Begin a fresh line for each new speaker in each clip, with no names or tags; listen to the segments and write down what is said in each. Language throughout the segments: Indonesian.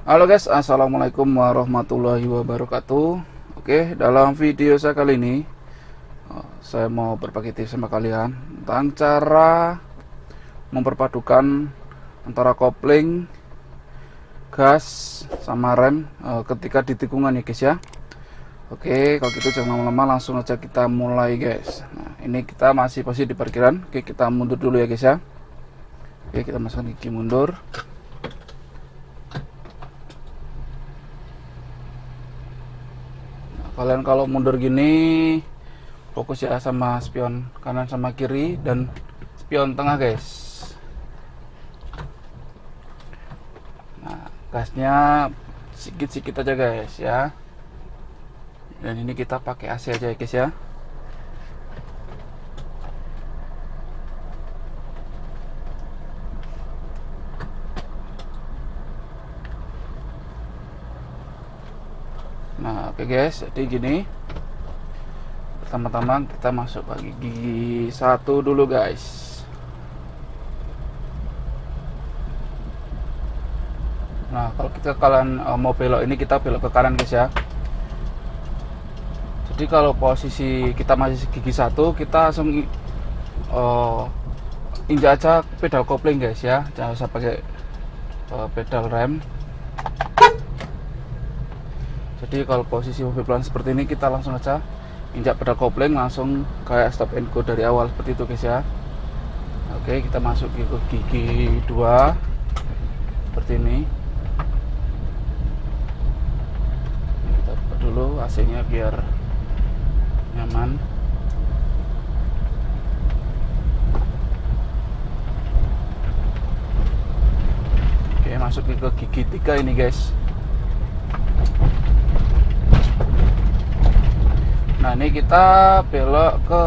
Halo guys, assalamualaikum warahmatullahi wabarakatuh. Oke, dalam video saya kali ini saya mau berbagi tips sama kalian tentang cara memperpadukan antara kopling, gas, sama rem ketika di tikungan ya guys ya. Oke, kalau gitu jangan lama-lama, langsung aja kita mulai guys. Nah, ini kita masih posisi di parkiran. Oke, kita mundur dulu ya guys ya. Oke, kita masukkan gigi mundur. Kalian kalau mundur gini fokus ya sama spion kanan sama kiri dan spion tengah guys. Nah, gasnya sedikit-sedikit aja guys ya. Dan ini kita pakai AC aja ya guys ya. Nah, oke guys, jadi gini. Pertama-tama kita masuk ke gigi 1 dulu guys. Nah, kalau kalian mau belok ini, kita belok ke kanan guys ya. Jadi kalau posisi kita masih gigi 1, kita langsung injak aja pedal kopling guys ya. Jangan usah pakai pedal rem. Jadi kalau posisi mobil pelan seperti ini, kita langsung aja injak pedal kopling, langsung kayak stop and go dari awal seperti itu guys ya. Oke, kita masuk ke gigi 2 seperti ini. Kita buka dulu AC nya biar nyaman. Oke, masuk ke gigi 3 ini guys. Nah, ini kita belok ke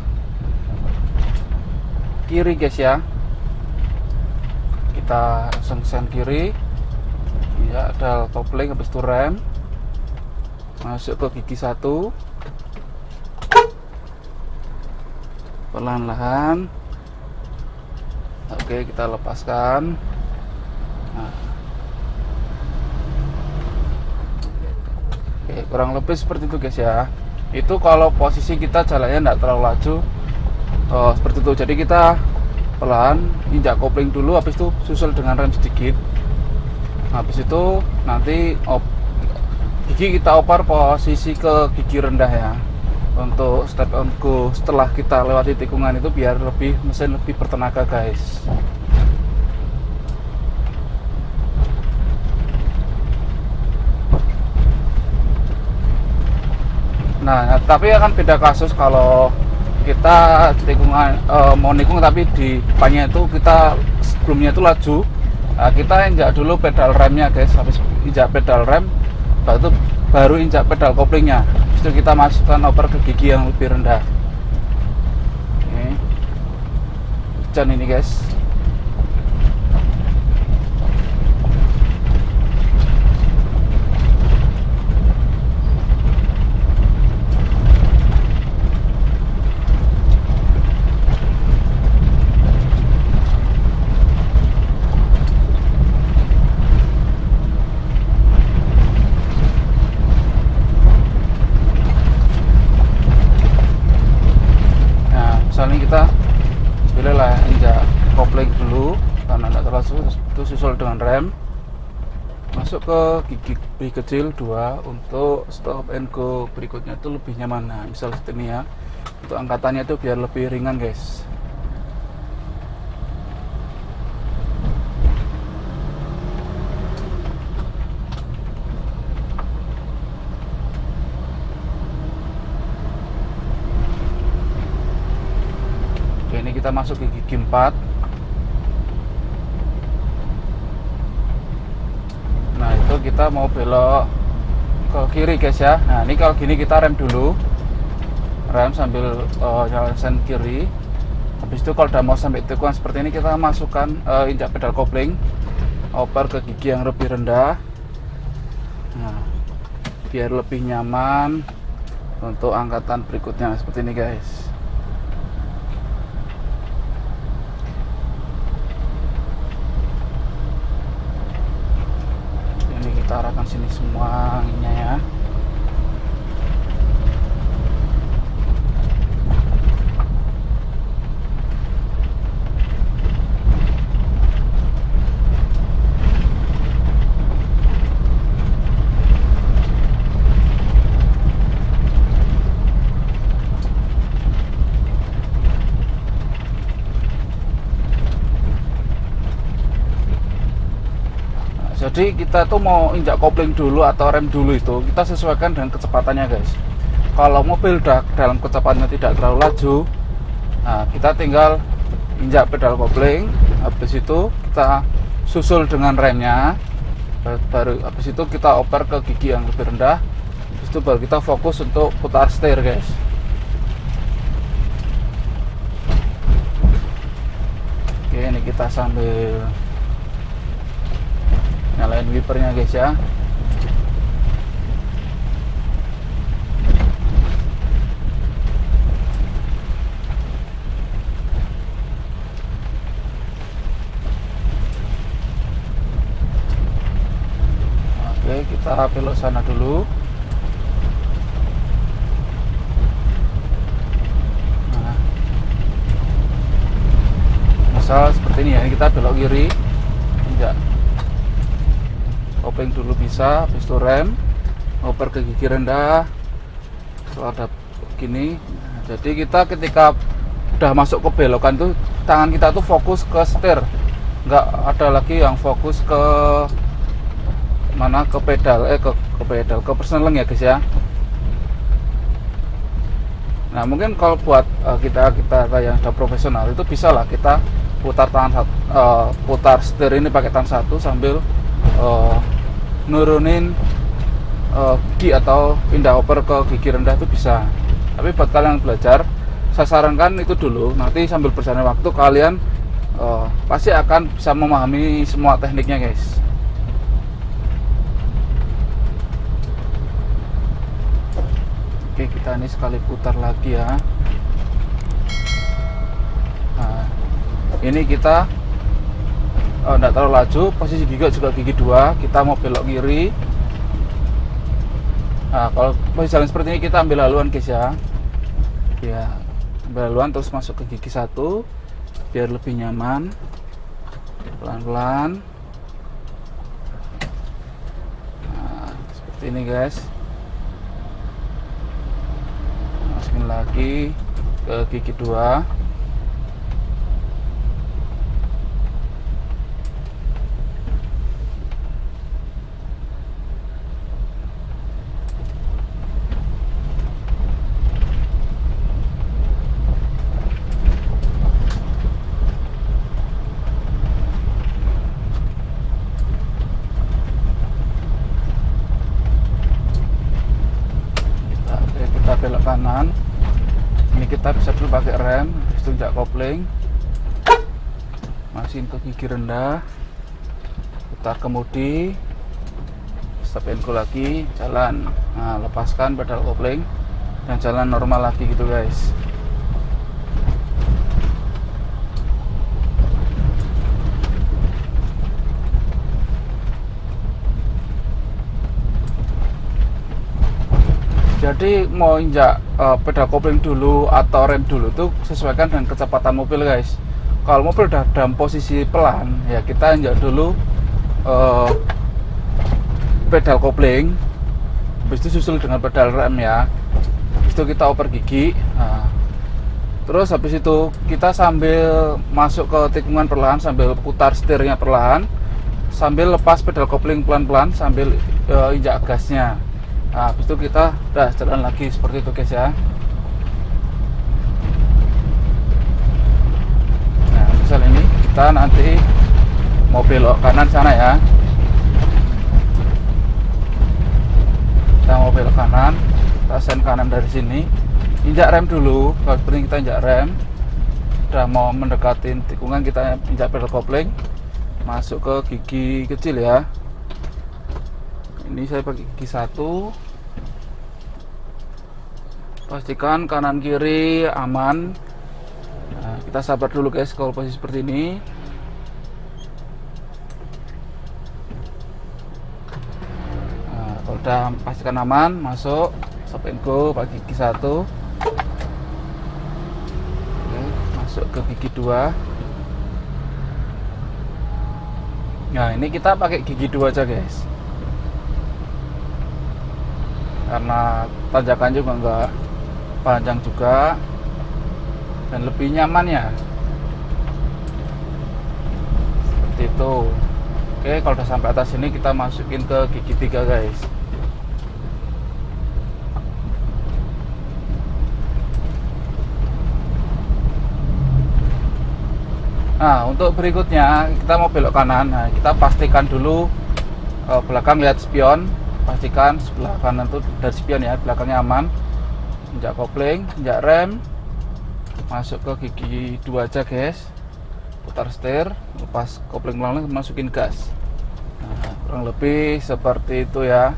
kiri guys ya. Kita langsung sen kiri ya, ada kopling, habis itu rem, masuk ke gigi 1 perlahan-lahan. Oke, kita lepaskan. Nah, oke, kurang lebih seperti itu guys ya. Itu kalau posisi kita jalannya tidak terlalu laju, seperti itu. Jadi kita pelan injak kopling dulu, habis itu susul dengan rem sedikit. Habis itu nanti gigi kita oper posisi ke gigi rendah ya, untuk step on go setelah kita lewati tikungan itu, biar mesin lebih bertenaga guys. Nah, tapi akan beda kasus kalau kita tikungan mau nikung tapi di depannya itu kita sebelumnya itu laju. Nah, kita injak dulu pedal remnya guys. Habis injak pedal rem, baru injak pedal koplingnya. Itu kita masukkan oper ke gigi yang lebih rendah. Oke. Hujan ini guys. Misalnya kita pilihlah injak kopling dulu karena tidak terlalu, itu susul dengan rem, masuk ke gigi kecil 2 untuk stop and go berikutnya itu lebih nyaman. Nah, misal seperti ini ya, untuk angkatannya itu biar lebih ringan guys. Ini kita masuk ke gigi 4. Nah, itu kita mau belok ke kiri guys ya. Nah, ini kalau gini kita rem dulu, rem sambil jalan sen kiri. Habis itu kalau udah mau sampai tikungan seperti ini, kita masukkan injak pedal kopling, oper ke gigi yang lebih rendah. Nah, biar lebih nyaman untuk angkatan berikutnya seperti ini guys. kita arahkan sini semua anginnya ya. Jadi kita tuh mau injak kopling dulu atau rem dulu, itu kita sesuaikan dengan kecepatannya guys. Kalau mobil dalam kecepatannya tidak terlalu laju, nah kita tinggal injak pedal kopling, habis itu kita susul dengan remnya, baru habis itu kita oper ke gigi yang lebih rendah, habis itu baru kita fokus untuk putar setir guys. Oke, ini kita sambil nyalain wipernya guys ya. Oke, kita belok sana dulu. Nah, misal seperti ini ya, kita belok kiri, injak kopling dulu bisa, habis itu rem, oper ke gigi rendah, setelah ada gini. Nah, jadi kita ketika udah masuk ke belokan tuh tangan kita tuh fokus ke setir, nggak ada lagi yang fokus ke mana, ke pedal, ke pedal, ke persneling ya guys ya. Nah mungkin kalau buat kita yang udah profesional itu bisa lah kita putar tangan putar setir ini pakai tangan satu sambil nurunin gigi atau pindah oper ke gigi rendah itu bisa. Tapi buat kalian yang belajar, saya sarankan itu dulu, nanti sambil berjalan waktu kalian pasti akan bisa memahami semua tekniknya guys. Oke, kita ini sekali putar lagi ya. Nah, ini kita tidak terlalu laju, posisi gigi juga gigi 2, kita mau belok kiri. Nah, kalau posisi jalan seperti ini kita ambil haluan guys ya. Ya, ambil haluan terus masuk ke gigi 1 biar lebih nyaman. Pelan-pelan. Nah, seperti ini guys. Masukin lagi ke gigi 2. Kita belok kanan, ini kita bisa dulu pakai rem, habis itu injak kopling, masukin ke gigi rendah, putar kemudi, stop and go lagi, jalan. Nah, lepaskan pedal kopling dan jalan normal lagi gitu guys. Jadi mau injak pedal kopling dulu atau rem dulu itu sesuaikan dengan kecepatan mobil guys. Kalau mobil udah dalam posisi pelan ya kita injak dulu pedal kopling, habis itu susul dengan pedal rem ya, habis itu kita oper gigi. Nah, terus habis itu kita sambil masuk ke tikungan perlahan, sambil putar setirnya perlahan, sambil lepas pedal kopling pelan-pelan, sambil injak gasnya. Nah, habis itu kita udah jalan lagi seperti itu guys ya. Nah, misal ini kita nanti mau belok kanan sana ya. Kita mau belok kanan, kita sen kanan dari sini, injak rem dulu. Kalau seperti kita injak rem, udah mau mendekatin tikungan kita injak pedal kopling, masuk ke gigi kecil ya. Ini saya pakai gigi 1. Pastikan kanan kiri aman. Nah, kita sabar dulu guys kalau posisi seperti ini. udah pastikan aman, masuk stop and go pakai gigi 1. Oke, masuk ke gigi 2. Nah, ini kita pakai gigi 2 aja guys, karena tanjakan juga enggak panjang juga dan lebih nyaman ya, seperti itu. Oke, kalau udah sampai atas ini kita masukin ke gigi 3 guys. Nah, untuk berikutnya kita mau belok kanan. Nah, kita pastikan dulu belakang lihat spion, pastikan sebelah kanan tuh dari spion ya, belakangnya aman. Injak kopling, injak rem, masuk ke gigi 2 aja guys. Putar setir, lepas kopling pelan-pelan, masukin gas. Nah, kurang lebih seperti itu ya.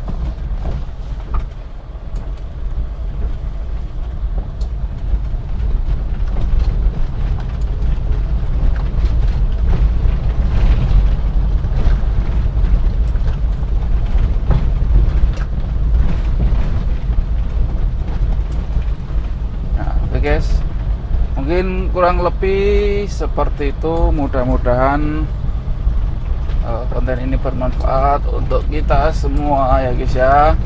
Guys, mungkin kurang lebih seperti itu. Mudah-mudahan konten ini bermanfaat untuk kita semua ya guys ya.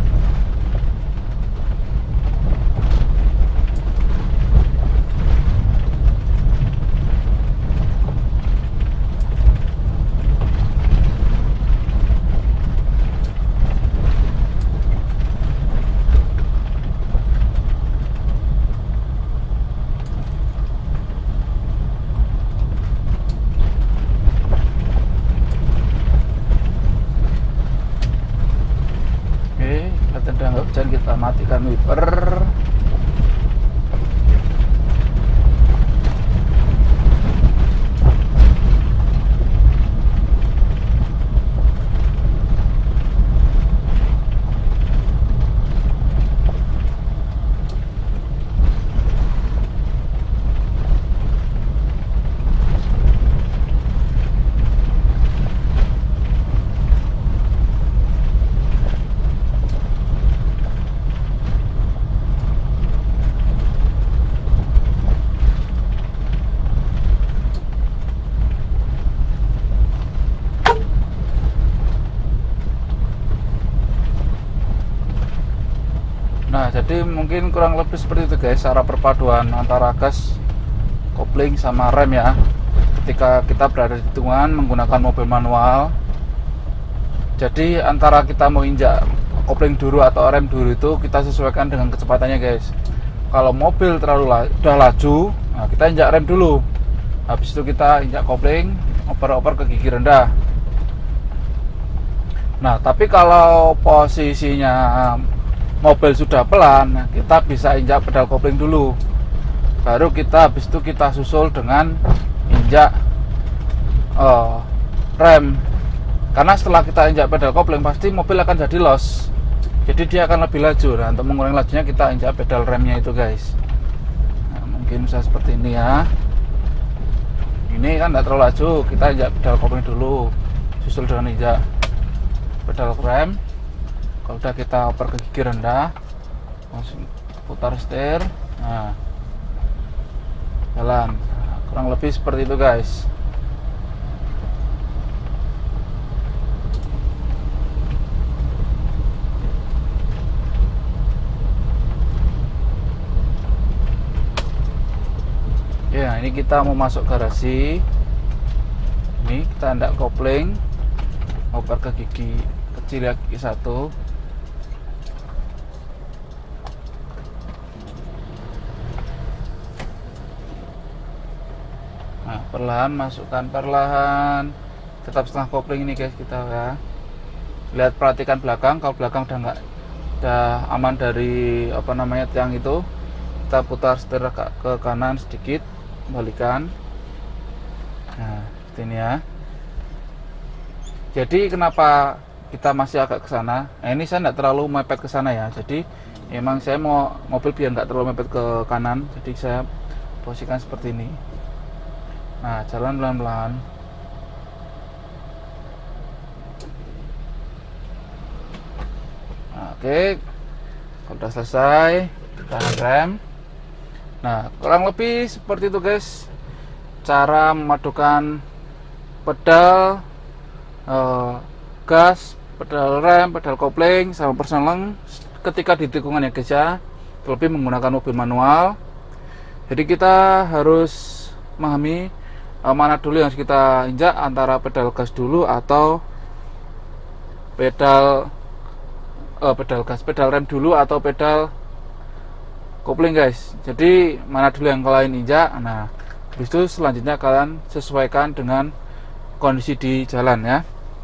Udah nggak hujan, kita matikan wiper. Nah, jadi mungkin kurang lebih seperti itu guys, cara perpaduan antara gas, kopling sama rem ya. Ketika kita berada di tikungan menggunakan mobil manual, jadi antara kita mau injak kopling dulu atau rem dulu itu kita sesuaikan dengan kecepatannya guys. Kalau mobil terlalu udah laju, nah kita injak rem dulu, habis itu kita injak kopling, oper-oper ke gigi rendah. Nah, tapi kalau posisinya mobil sudah pelan, kita bisa injak pedal kopling dulu, baru kita habis itu kita susul dengan injak rem. Karena setelah kita injak pedal kopling pasti mobil akan jadi los, jadi dia akan lebih laju. Nah, untuk mengurangi lajunya kita injak pedal remnya itu guys. Nah, mungkin bisa seperti ini ya. Ini kan tidak terlalu laju, kita injak pedal kopling dulu, susul dengan injak pedal rem. Kalau udah kita oper ke gigi rendah, langsung putar setir, nah jalan. Nah, kurang lebih seperti itu guys. Ya, ini kita mau masuk garasi. Ini kita hendak kopling, oper ke gigi kecil ya, gigi 1. Nah, perlahan masukkan, perlahan, tetap setengah kopling ini guys kita ya. Lihat, perhatikan belakang, kalau belakang udah aman dari tiang itu, kita putar setir ke kanan sedikit, kembalikan. Nah, seperti ini ya. Jadi kenapa kita masih agak ke sana? Nah, ini saya tidak terlalu mepet ke sana ya. Jadi emang saya mau mobil biar nggak terlalu mepet ke kanan, jadi saya posisikan seperti ini. Nah, jalan pelan-pelan. Oke, kalau sudah selesai kita rem. Nah, kurang lebih seperti itu guys, cara memadukan pedal gas, pedal rem, pedal kopling sama persneleng ketika di tikungan ya guys ya, terlebih menggunakan mobil manual. Jadi kita harus memahami mana dulu yang harus kita injak, antara pedal gas dulu atau pedal rem dulu atau pedal kopling guys. Jadi mana dulu yang kalian injak. Nah, habis itu selanjutnya kalian sesuaikan dengan kondisi di jalan ya.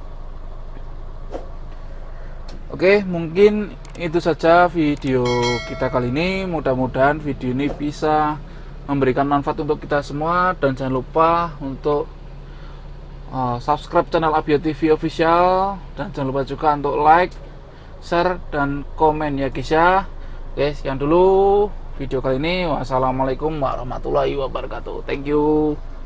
Oke, mungkin itu saja video kita kali ini. Mudah-mudahan video ini bisa memberikan manfaat untuk kita semua, dan jangan lupa untuk subscribe channel Abio TV Official, dan jangan lupa juga untuk like, share, dan komen ya guys ya. Oke, sekian dulu video kali ini. Wassalamualaikum warahmatullahi wabarakatuh. Thank you.